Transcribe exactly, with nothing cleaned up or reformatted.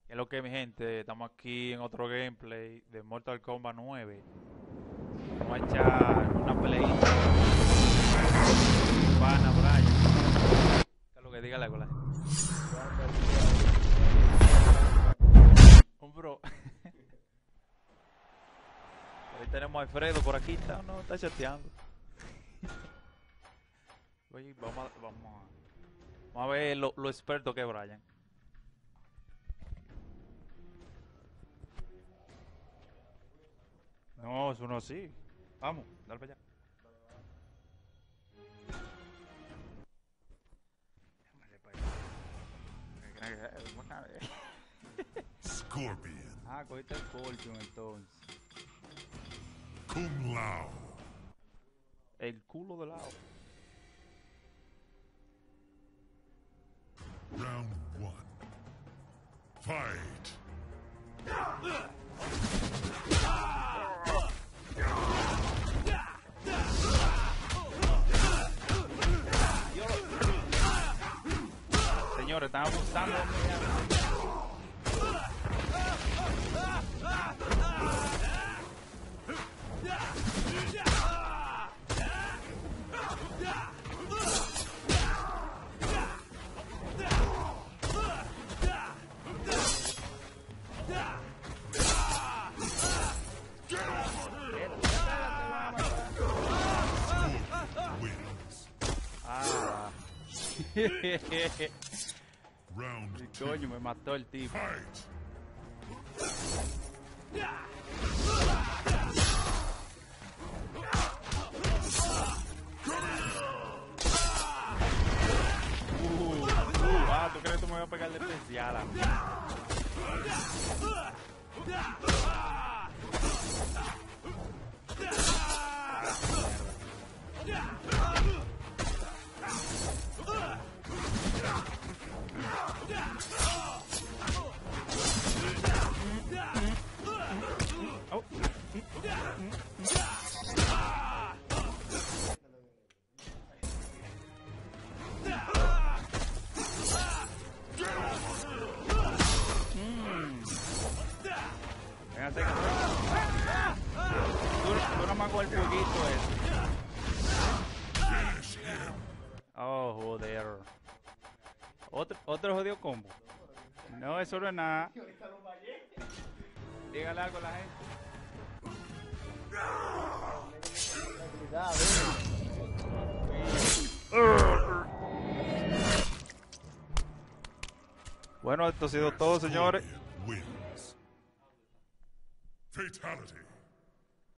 ¿Qué es lo que, mi gente? Estamos aquí en otro gameplay de Mortal Kombat nueve. Vamos a echar una peleita. Pana, Brian. ¿Qué es lo que diga la cola? Un bro. Ahí tenemos a Alfredo por aquí. Está, no, está chateando. Oye, vamos a, vamos a, vamos a ver lo, lo experto que es Brian. No, eso no así. Vamos, dale para allá. Scorpion. Ah, cogiste el Scorpion entonces. Kung Lao. El culo de lado. Round one. Fight. Señores, están abusando de mí. Wins. Ah. Round Y two. coño, me mató el tipo. Fight. Uh, uh, ah, ¿tú crees que tú me vas a pegar de especial a mí? Oh. Véngase que tú, tú no me hago el jueguito ese. Oh, joder. Otro, otro jodido combo. No, eso no es nada. Dígale algo a la gente. Bueno, esto ha sido todo, señores. Scorpion wins. Fatality.